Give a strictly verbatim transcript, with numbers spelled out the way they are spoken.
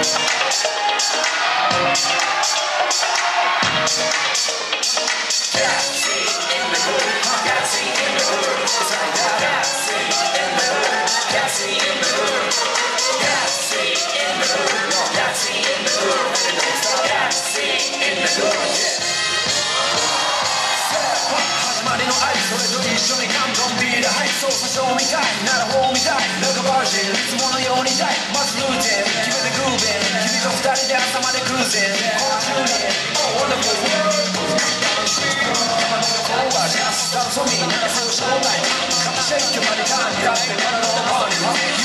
それと一緒に感動ビールはい操作証みたいなら法みたいなんかバージンいつものようにたいまずルーティン決めてグービン君と二人で朝までクルージンこの中に Oh wonderful world 頭の横はジャスト楽しみならそう正体かシェイクまで感じられてからのパーに